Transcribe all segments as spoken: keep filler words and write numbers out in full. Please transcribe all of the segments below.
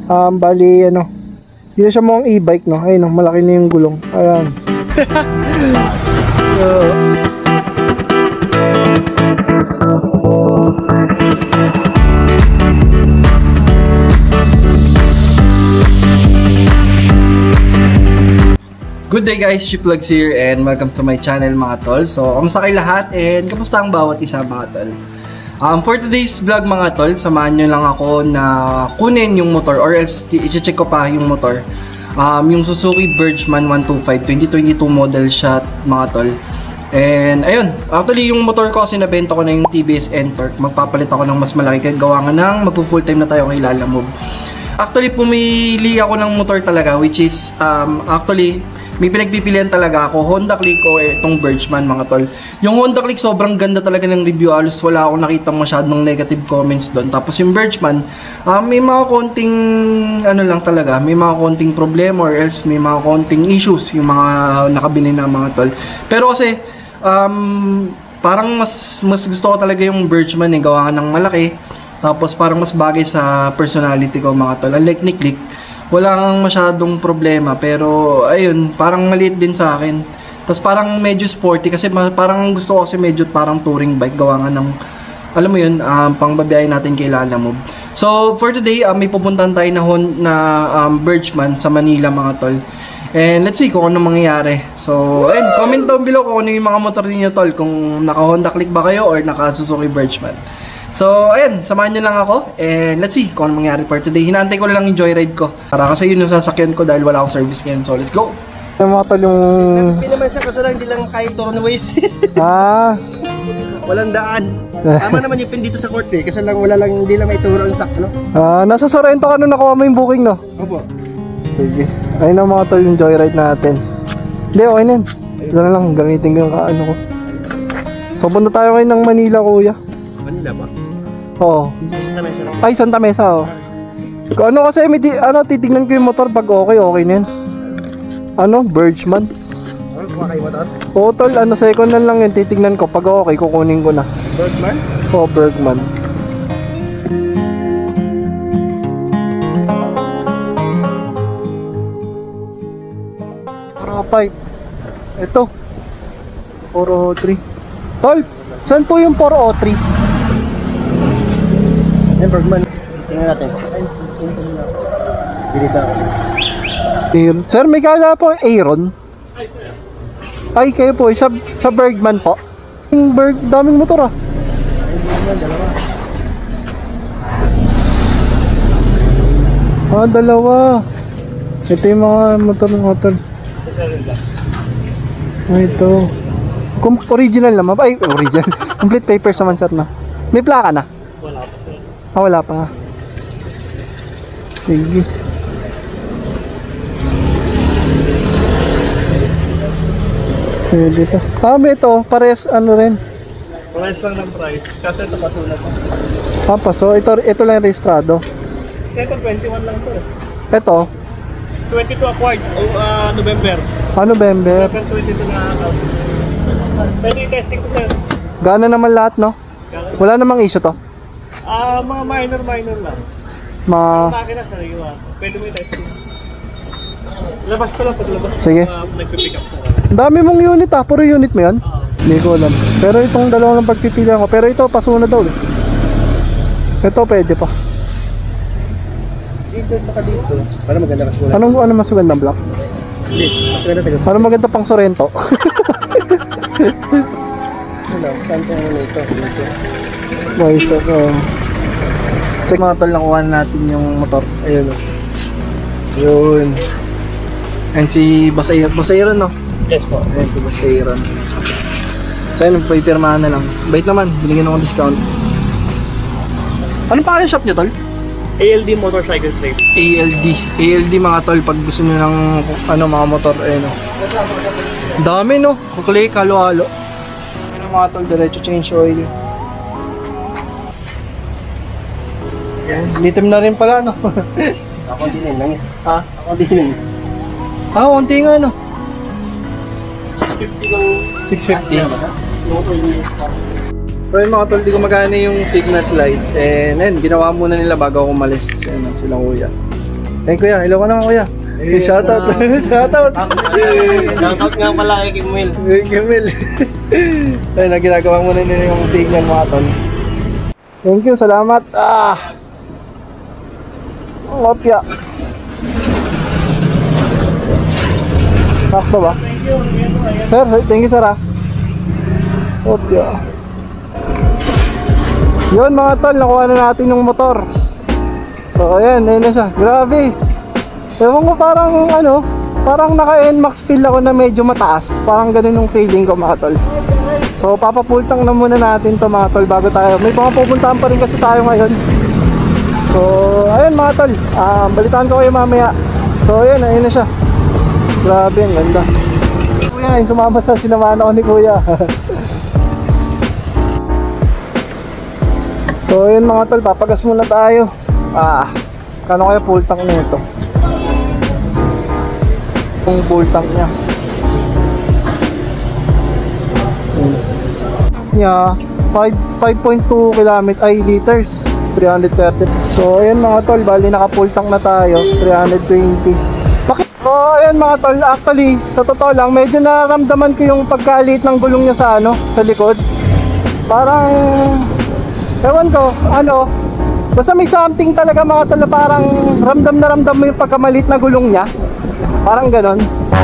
Um, bali, ano, hindi siya mukhang e-bike, no? Ayun, no, malaki na yung gulong. Ayan. So, good day guys, Shiplogs here and welcome to my channel mga tol. So, kamusta kayo lahat and kamusta ang bawat isa mga tol? Um, for today's vlog mga tol, samahan nyo lang ako na kunin yung motor or else i-check ko pa yung motor. Um, yung Suzuki Bridgeman one twenty-five twenty twenty-two model siya mga tol. And ayun, actually yung motor ko kasi nabenta ko na yung T B S N-Torque. Magpapalit ako ng mas malaki kasi gawa nga ng magpo-full time na tayo kay Lalamove. Actually pumili ako ng motor talaga which is um, actually may pinagpipilian talaga ako, Honda Click o itong Bridgeman mga tol. Yung Honda Click sobrang ganda talaga ng review, halos wala akong nakita masyadong negative comments doon. Tapos yung Bridgeman, uh, may mga konting ano lang talaga, may mga konting problema or else may mga konting issues yung mga nakabili na mga tol. Pero kasi um, parang mas mas gusto ko talaga yung Bridgeman eh, gawa ng malaki. Tapos parang mas bagay sa personality ko mga tol. Unlike ni Click, wala kang masyadong problema pero ayun, parang maliit din sa akin. Tapos parang medyo sporty kasi parang gusto ko kasi medyo parang touring bike gawa nga ng, alam mo yun, um, pangbabiyahe natin kay Lalamove. So for today, um, may pupuntahan tayo na, na um, Bridgeman sa Manila mga tol. And let's see kung ano mangyayari. So ayun, comment down below kung ano yung mga motor ninyo tol, kung naka Honda Click ba kayo or naka Suzuki Bridgeman. So, ayun, samahan nyo lang ako and let's see kung ano mangyari for today. Hinantay ko lang yung joyride ko para kasi yun yung sasakyan ko dahil wala akong service ngayon. So, let's go! yung mga tol yung... Hindi naman siya kaso lang, hindi lang kahit turnaways. Ah! Walang daan. Tama naman yung pin dito sa court eh, kasi lang wala lang, hindi lang may turo ang stock, no? Ah, nasa Sorrento ka nung nakuha mo yung booking, no? Opo. Sige. Ayun na mga tol yung joyride natin. Hindi, okay na yun. Ito na lang, gamitin ko yung kaano ko. So, punta tayo ngayon ng Manila, kuya. Manila ba? Oo. Santa Mesa lang. Ay, Santa Mesa, oh. Ano kasi, may di, ano, titignan ko yung motor pag okay, okay na yan. Ano, Bridgeman. Ano, kuha kayo motor? Oo, tol, ano, second hand lang yun, titignan ko. Pag okay, kukunin ko na. Bergman? Oo, Bergman. four oh five. Ito. four oh three. Tol, saan po yung four oh three? Yung Bergman. Tingnan natin. Dito. Sir, may kala po Aaron. Ay, kayo po, sa, sa Bergman po. Yung Berg, daming motor ah. Ah, dalawa. Ito yung mga motor-motor. Ah, ito. Kung original naman. Ay, original. Complete papers naman, sir, na. May plaka na? Wala pa, sir. Ah, wala pa. Sige. Pwede pa. Ah, may ito. Pares, ano rin. Price lang ng price. Kasi ito pasulat. Ah, paso. Ito, ito lang registrado. Ito twenty-one lang to. Ito. twenty-two acquired. Uh, November. Ah, November. November twenty-two na ako. Pwede i-testing ko, sir. Gana naman lahat, no? Wala namang issue to. Ah, uh, mga minor minor lang. Mga... Makina sa iyo. Pwede mo i-testing. Labas ko lang paglabas. Sige. Uh, Nagpipick up ko. Ang dami mong unit ah. Puro unit mo yan? Uh, Hindi ko alam. Pero itong dalawang lang pagpipilihan ko. Pero ito, pasuna daw. Ito, pwede pa. Dito, saka dito. Para maganda kasi wala. Anong, ano mas magandang block? Yes, mas maganda tayo. Para maganda pang Sorrento. Hello, saan ko ano ito? Dito. Okay, so, um, check mga tol, nakuha natin yung motor. Ayun o. Yun. And si Boss Aaron, Boss Aaron no? Yes po. Ayun si Boss Aaron. So ayun, pipirmahan na lang. Bait naman, binigyan ako discount. Anong pangalan shop nyo tol? A L D Motorcycle Trade. A L D. A L D mga tol, pag gusto nyo ng ano, mga motor, ayun o. Dami no? Kukulay, halo-halo. Ayun mga tol, diretso change oil. Litim na rin pala, no? Ako din lang. Ha? Ako din lang. Ah, konti nga, no? six fifty lang. six fifty. So yun mga tol, di ko magana yung signal light. And ayun, ginawa muna nila bago ako umalis. Ayun, sila kuya. Hey kuya, hello ka naman kuya. Hey, shoutout. Shoutout. Shoutout nga pala kay Kimil. Hey, Kimil. Ayun, na ginagawa muna nila yung signal mga tol. Thank you, salamat. Ah. Ngopya. Sakto ba? Sir, thank you sir ah. Ngopya. Yun mga tol, nakuha na natin yung motor. So ayan, ayun na siya. Grabe. Ewan ko parang ano, parang naka-N max feel ako na medyo mataas. Parang ganun yung feeling ko mga tol. So papapultang na muna natin to mga tol bago tayo. May mga pupuntahan pa rin kasi tayo ngayon. So ayun mga tol, um, balitaan ko kayo mamaya. So ayun, ayun na siya. Grabe, ang ganda. Kuya, yung sumama sa sinamahan ako ni kuya. So ayun mga tol, papagas muna tayo. Ah, kano kaya full tank nito? Yung full tank niya. Yeah, five point two kilometers ay liters, three hundred thirty. So ayun mga tol, bali naka full tank na tayo, three hundred twenty. Bakit? So ayun mga tol, actually sa totoo lang medyo naramdaman ko yung pagkaliit ng gulong niya sa ano, sa likod. Parang ewan ko, ano, basta may something talaga mga tol, parang ramdam na ramdam mo yung pagkamalit na gulong niya. Parang ganon.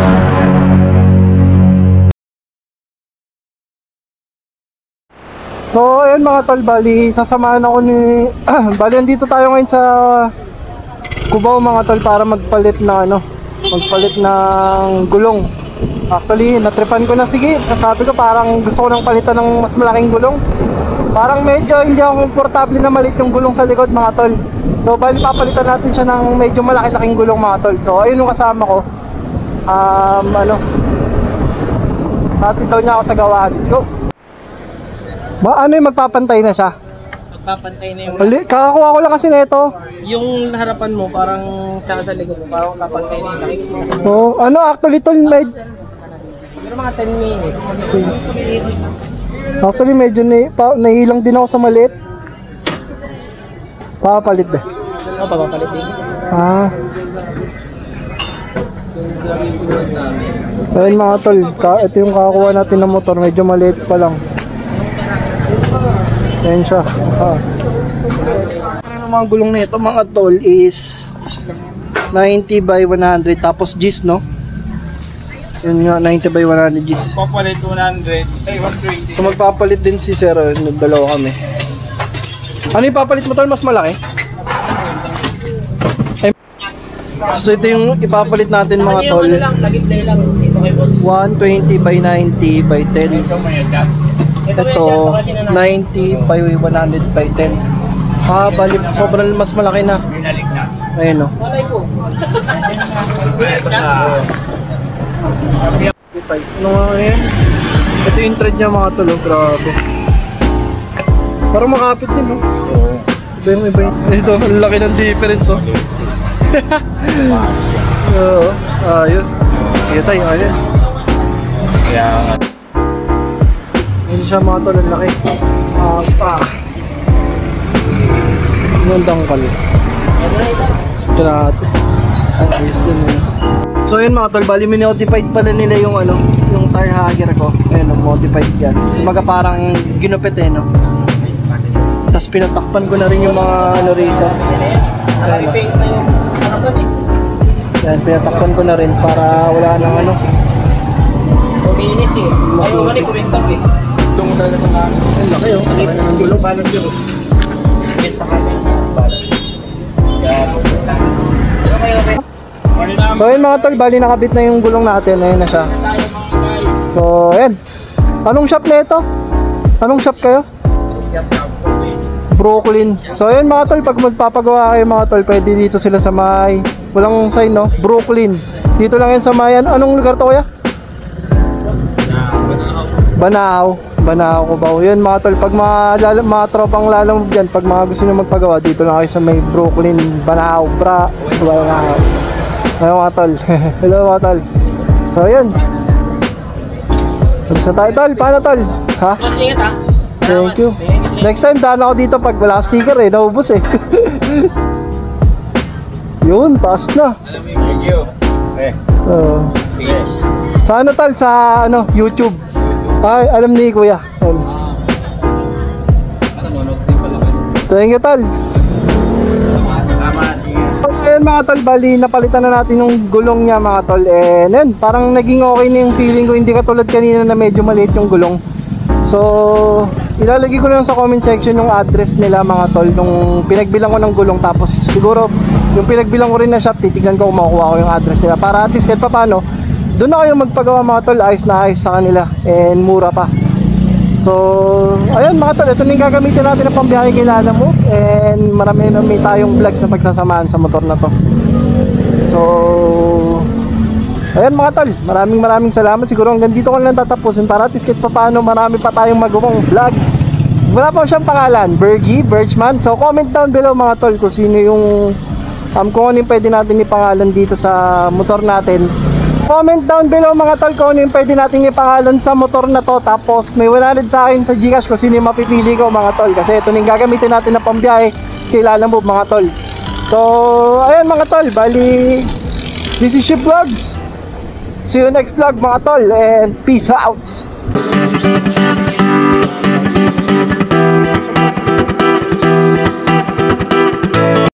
So ayun mga tol, bali sasamahan ako ni bali andito tayo ngayon sa Cubao mga tol para magpalit na ano, magpalit ng gulong. Actually natripan ko na, sige, sabi ko parang gusto ko nang palitan ng mas malaking gulong. Parang medyo hindi ako komportable na malit yung gulong sa likod mga tol. So bali papalitan natin siya ng medyo malaki-laking gulong mga tol. So ayun yung kasama ko. Um ano, hatid daw niya ako sa gawahan. Let's go. Ba, ano yung magpapantay na siya? Magpapantay na yung... Hali, kakakuha ko lang kasi nito. Yung harapan mo, parang tsaka sa likod mo, parang kapantay na yung nakikita. So, ano actually tol, med... Pero mga ten minutes. Actually medyo na, pa, nahilang din ako sa maliit. Papalit ba? Oo, papapalit din. Ah. Ayun mga tol, ka, ito yung kakakuha natin ng motor, medyo maliit pa lang. Ayan siya. Ah. Ang mga gulong na ito mga tol is ninety by one hundred tapos G's, no? Yun nga, ninety by one hundred G's. Papalit one hundred, ay one twenty. So magpapalit din si sir, nagdalawa kami. Ano yung papalit mo tol? Mas malaki? Ay, so ito yung ipapalit natin mga tol. one twenty by ninety by ten. Ito ninety by one hundred by ten. Ah, bali sobrang mas malaki na. Ayun, no. Ano nga yan? Ito yung thread niya mga tol, grabe. Parang makapit din, no? Oo. Iba yung iba yung... Ito, ang laki ng difference, oh. Oo, ayos. Kita tayo, ayun. Kaya... Yun siya mga tol, ang laki. Ah, pa. Yung dangkal. Ito natin. Ayos din, eh. So yun mga tol, bali minotified pala nila yung ano, yung tire hugger ko. Ayun, modified yan. Kumaga parang ginupit eh, no? Tapos pinatakpan ko na rin yung mga ano rito. Ayun, yan, pinatakpan ko na rin para wala nang ano. Makinis eh. Ayaw ka ni kumintang eh. Itong talaga sa mga, ang laki oh. Ang gulong balot yun. Yes, nakakay. Balot. Yan. So yun mga tol, bali nakabit na yung gulong natin. Ayun na siya. So ayun. Anong shop na ito? Anong shop kayo? Brooklyn. So ayun mga tol, pag magpapagawa kayo mga tol, pwede dito sila sa may, walang sign, no? Brooklyn. Dito lang yan sa may, anong lugar to kuya? Banao. Banao ko ba? Yun mga tol, pag mga, mga tropang lalamove dyan, pag mga gusto nyo magpagawa, dito lang kayo sa may Brooklyn, Banao, Bra, Banao. Ayun mga tol. Hello mga tol. So yun. Sa tayo tol, paano tol? Ha? Thank you. Next time daan ako dito pag wala sticker eh, naubos eh. Yun, taas na. Alam mo yung video? Eh. Uh, Yes. sa ano tal? Sa ano? YouTube. Ay, alam ni Kuya. Ayun. Nanonood din pala man. Thank you tal. Tama. Ayun mga tol, bali napalitan na natin yung gulong niya mga tol. And yun, parang naging okay na yung feeling ko. Hindi katulad kanina na medyo maliit yung gulong. So, ilalagay ko lang sa comment section yung address nila mga tol, nung pinagbilang ko ng gulong. Tapos siguro yung pinagbilang ko rin na shop, titignan ko kung makukuha ko yung address nila, para at least kahit pa paano doon na kayo magpagawa mga tol, ayos na ayos sa kanila and mura pa. So ayun mga tol, ito na yung gagamitin natin na pambiyahe kay Lalamove. And marami na may tayong vlogs na pagsasamahan sa motor na to. So ayun mga tol, maraming maraming salamat. Siguro hanggang dito ko lang tatapusin para at least kahit pa paano marami pa tayong magawang vlog. Wala pa siyang pangalan, Bergie, Birchman. So comment down below mga tol kung sino yung um, kung ano yung pwede natin ipangalan dito sa motor natin. Comment down below mga tol kung ano yung pwede natin ipangalan sa motor na to. Tapos may one hundred sa akin sa Gcash kung sino yung mapipili ko mga tol, kasi ito na yung gagamitin natin na pambiyahe kay Lalamove mga tol. So ayun mga tol, bali this is Ship Vlogs. See you next vlog mga tol, and peace out.